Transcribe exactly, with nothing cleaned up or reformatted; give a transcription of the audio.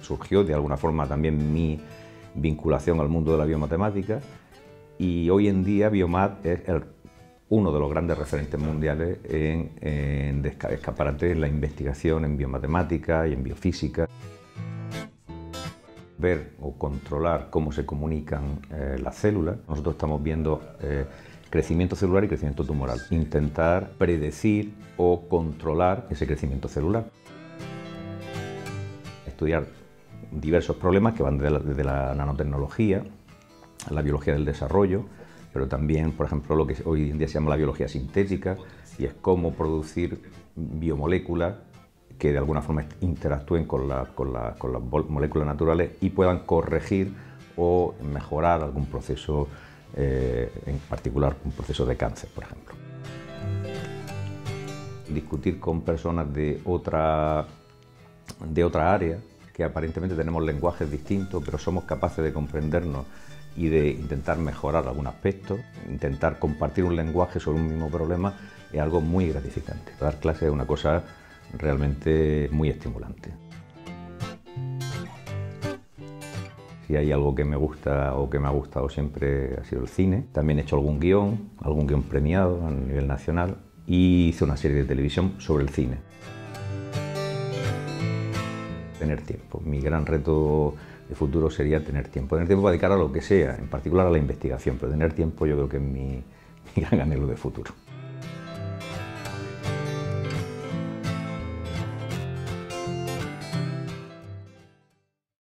surgió de alguna forma también mi vinculación al mundo de la biomatemática, y hoy en día Biomat es el, uno de los grandes referentes mundiales en, en escaparate en la investigación en biomatemática y en biofísica. Ver o controlar cómo se comunican eh, las células. Nosotros estamos viendo eh, crecimiento celular y crecimiento tumoral. Intentar predecir o controlar ese crecimiento celular. Estudiar diversos problemas que van desde la, desde la nanotecnología, la biología del desarrollo, pero también, por ejemplo, lo que hoy en día se llama la biología sintética, y es cómo producir biomoléculas que de alguna forma interactúen con, la, con, la, con las moléculas naturales y puedan corregir o mejorar algún proceso, eh, en particular un proceso de cáncer, por ejemplo. Discutir con personas de otra, de otra área, que aparentemente tenemos lenguajes distintos, pero somos capaces de comprendernos y de intentar mejorar algún aspecto, intentar compartir un lenguaje sobre un mismo problema, es algo muy gratificante. Dar clases es una cosa realmente muy estimulante. Si hay algo que me gusta o que me ha gustado siempre ha sido el cine. También he hecho algún guión, algún guión premiado a nivel nacional, y hice una serie de televisión sobre el cine. Tener tiempo. Mi gran reto de futuro sería tener tiempo. Tener tiempo para dedicar a lo que sea, en particular a la investigación, pero tener tiempo yo creo que es mi, mi gran anhelo de futuro.